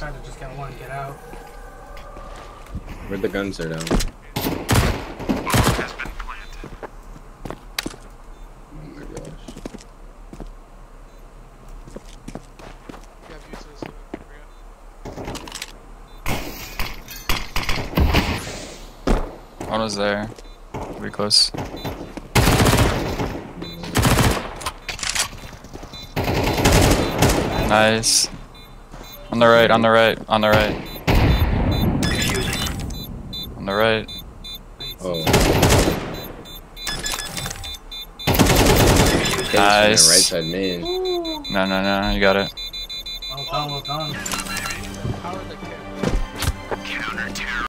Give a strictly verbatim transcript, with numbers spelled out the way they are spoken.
trying to just get one and get out. Where'd the guns are down? Has been planted. Oh my gosh. You have uses, uh, One was there. Pretty close. Nice. On the right, on the right, on the right. On the right. Oh. Nice. Right side main. No, no, no, you got it. Well done, well done.